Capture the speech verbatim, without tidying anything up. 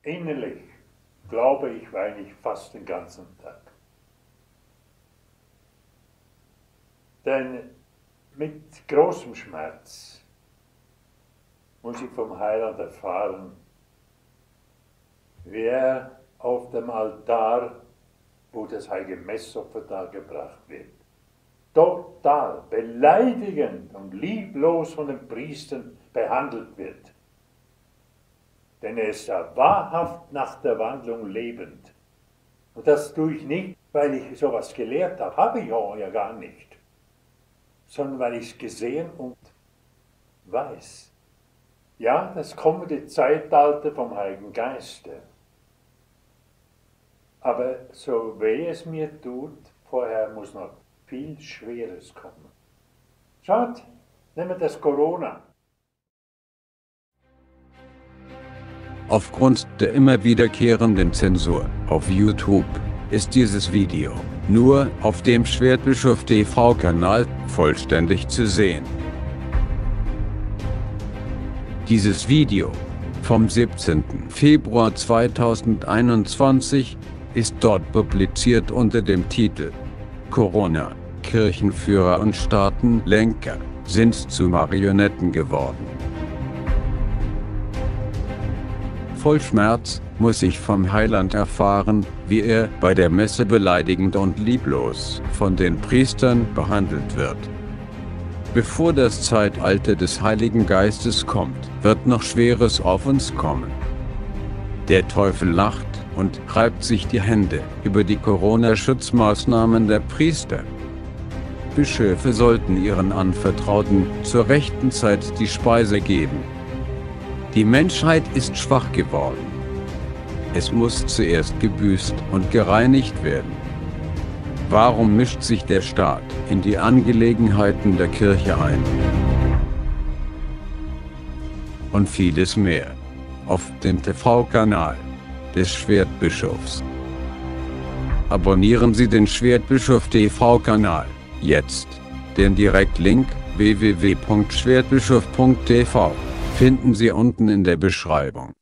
innerlich glaube ich, weine ich fast den ganzen Tag. Denn mit großem Schmerz muss ich vom Heiland erfahren, wie er auf dem Altar, wo das heilige Messopfer dargebracht wird, total beleidigend und lieblos von den Priestern behandelt wird. Denn er ist ja wahrhaft nach der Wandlung lebend. Und das tue ich nicht, weil ich sowas gelehrt habe, habe ich auch ja gar nicht, sondern weil ich es gesehen und weiß. Ja, das kommende Zeitalter vom Heiligen Geiste. Aber so weh es mir tut, vorher muss noch viel Schweres kommen. Schaut, nehmen wir das Corona. Aufgrund der immer wiederkehrenden Zensur auf YouTube ist dieses Video nur auf dem Schwertbischof T V-Kanal vollständig zu sehen. Dieses Video vom siebzehnten Februar zweitausendeinundzwanzig ist dort publiziert unter dem Titel Corona, Kirchenführer und Staatenlenker sind zu Marionetten geworden. Voll Schmerz muss ich vom Heiland erfahren, wie er bei der Messe beleidigend und lieblos von den Priestern behandelt wird. Bevor das Zeitalter des Heiligen Geistes kommt, wird noch Schweres auf uns kommen. Der Teufel lacht und reibt sich die Hände über die Corona-Schutzmaßnahmen der Priester. Bischöfe sollten ihren Anvertrauten zur rechten Zeit die Speise geben. Die Menschheit ist schwach geworden. Es muss zuerst gebüßt und gereinigt werden. Warum mischt sich der Staat in die Angelegenheiten der Kirche ein? Und vieles mehr auf dem T V-Kanal des Schwertbischofs. Abonnieren Sie den Schwertbischof T V-Kanal jetzt. Den Direktlink w w w punkt schwertbischof punkt t v finden Sie unten in der Beschreibung.